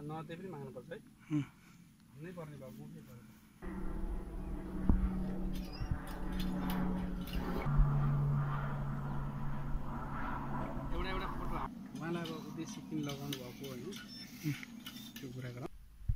नदिए पनि माग्नुपर्छ है। नै पर्ने भयो मुखै पर्छ। एउटा फोटो उहाँलाई अब उद्देश्य किन लगाउनु भएको होइन त्यो कुरा गरौँ।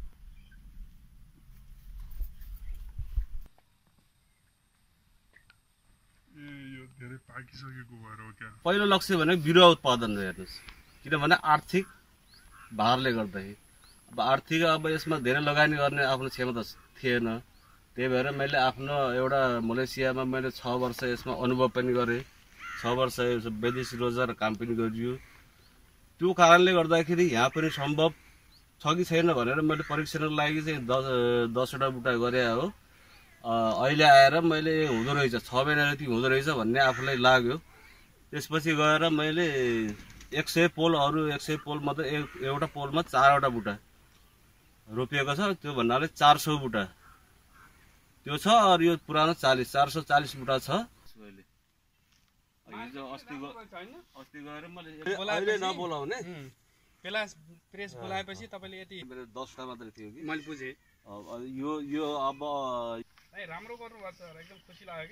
यो धेरै पाकिसकेको भएर हो क्या? पहिलो लक्ष्य भनेको बिरुवा उत्पादन हेर्नुहोस्, किनभने आर्थिक भारले गर्दाखेरि अब आर्थिक अब यसमा धेरै लगानी गर्ने आफ्नो क्षमता थिएन। त्यही भएर मैले आफ्नो एउटा मलेसियामा मैले 6 वर्ष यसमा अनुभव पनि गरेँ। 6 वर्ष वैदेशिक रोजगार काम पनि गरियो। त्यो कारणले गर्दाखेरि यहाँ पनि सम्भव छ कि छैन भनेर मैले परीक्षणको लागि चाहिँ 10वटा बुटा गरे हो। अहिले आएर मैले हुँदो रहेछ 6 महिना जति हुँदो रहेछ भन्ने आफूलाई लाग्यो। त्यसपछि गएर मैले 100 पोल अरू 100 पोल मात्रै एउटा पोलमा 4वटा बुटा रोपिएको छ। त्यो भन्नाले 400 बुटा त्यो छ। अरू यो पुरानो 440 बुटा छ। अस्ति गएर मैले अहिले नबोलाउने बेला प्रेस बोलाएपछि तपाईँले यति 10वटा मात्रै थियो कि मैले बुझेँ। यो अब राम्रो गर्नुभएको छ, एकदम खुसी लाग्यो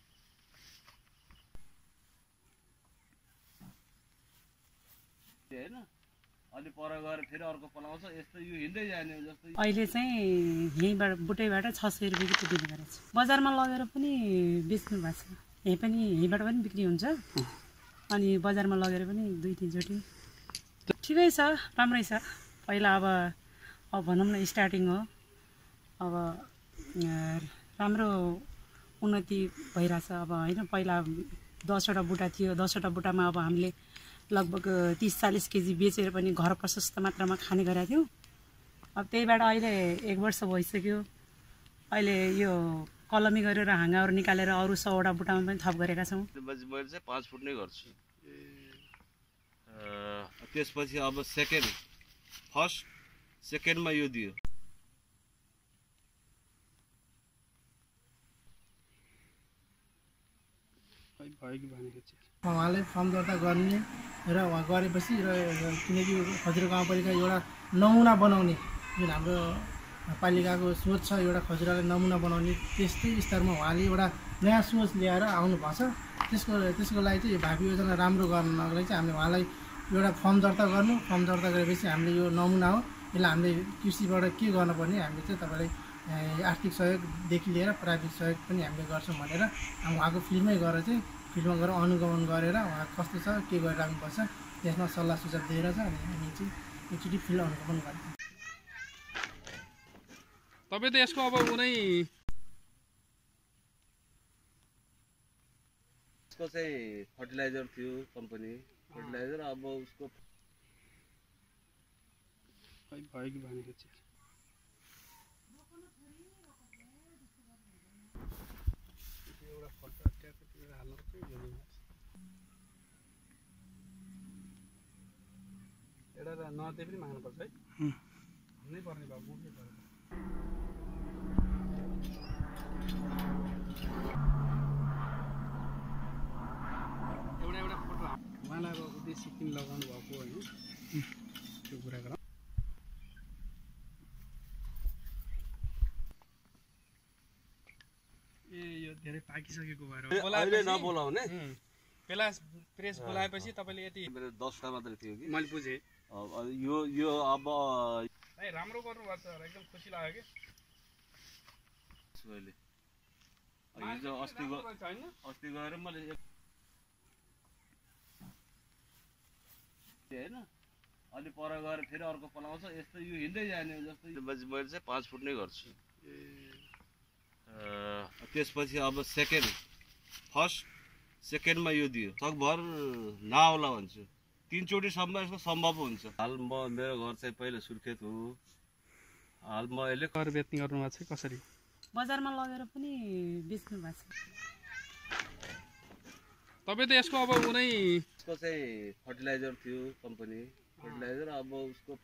कि होइन। अलि पर गएर फेरि अर्को पलाउँछ यस्तो यो हिँड्दै जाने जस्तो। अहिले चाहिँ यहीँबाट बुटैबाट 600 रुपियाँ किलो दिने गरेको छ। बजारमा लगेर पनि बेच्नु भएको छ। यहीँ पनि यहीँबाट पनि बिक्री हुन्छ अनि बजारमा लगेर पनि 2-3 चोटि। ठिकै छ, राम्रै छ। पहिला अब भनौँ न स्टार्टिङ हो। अब राम्रो उन्नति भइरहेछ अब होइन। पहिला 10वटा बुटा थियो। 10वटा बुटामा अब हामीले लगभग 30-40 केजी बेचेर पनि घर प्रशस्त मात्रामा खाने गरेका थियौँ। अब त्यहीबाट अहिले 1 वर्ष भइसक्यो। अहिले यो कलमी गरेर हाँगाहरू निकालेर अरू 100वटा बुटामा पनि थप गरेका छौँ। मैले चाहिँ 5 फुट नै गर्छु। त्यसपछि अब फर्स्ट सेकेन्डमा यो दियो। उहाँले फर्म दर्ता गर्ने र उहाँ गरेपछि र किनकि खजुरा गाउँपालिका एउटा नमुना बनाउने जुन हाम्रो पालिकाको सोच छ, एउटा खजुरालाई नमुना बनाउने त्यस्तै स्तरमा उहाँले एउटा नयाँ सोच ल्याएर आउनुभएको छ। त्यसको लागि चाहिँ भावी योजना राम्रो गर्नको लागि चाहिँ हामीले उहाँलाई एउटा फर्म दर्ता गर्नु। फर्म दर्ता गरेपछि हामीले यो नमुना हो, यसलाई हामीले कृषिबाट के गर्नुपर्ने हामीले चाहिँ तपाईँलाई आर्थिक सहयोगदेखि लिएर प्राविधिक सहयोग पनि हामीले गर्छौँ भनेर उहाँको फिल्डमै गएर चाहिँ फिल्डमा गएर अनुगमन गरेर उहाँ कस्तो छ के गरिराख्नुपर्छ त्यसमा सल्लाह सुझाव दिएर चाहिँ हामी चाहिँ एकचोटि फिल्ड अनुगमन गर्छौँ। तपाईँ त यसको अब कुनै उसको चाहिँ फर्टिलाइजर थियो कम्पनी फर्टिलाइजर। अब उसको भयो कि भनेको चाहिँ एउटा फोटो ट्यापेर हाल्नु एउटा नदिए पनि माग्नुपर्छ है। नै पर्ने भयो मुखै पर्छ। एउटा फोटो उहाँलाई अब उद्देश्य किन लगाउनु भएको होइन त्यो कुरा गरौँ। यो धेरै पाकिसकेको भएर अहिले नबोलाउने बेला प्रेस बोलाएपछि तपाईँले यति 10वटा मात्रै थियो कि मैले बुझेँ। यो अब राम्रो गर्नुभएको छ, एकदम खुसी लाग्यो कि अस्ति गएर मैले होइन। अलि पर गएर फेरि अर्को पलाउँछ यस्तो यो हिँड्दै जाने जस्तो। मैले चाहिँ 5 फुट नै गर्छु। त्यसपछि अब फर्स्ट सेकेन्डमा यो दियो। सकभर नआउला भन्छु। 3 चोटिसम्म यसको सम्भव हुन्छ। हाल मेरो घर चाहिँ पहिला सुर्खेत हो। हाल म अहिले घर बेच्ने गर्नुभएको छ कसरी? बजारमा लगेर पनि बेच्नु भएको छ। तपाईँ त यसको अब कुनै उसको चाहिँ फर्टिलाइजर थियो कम्पनी फर्टिलाइजर। अब उसको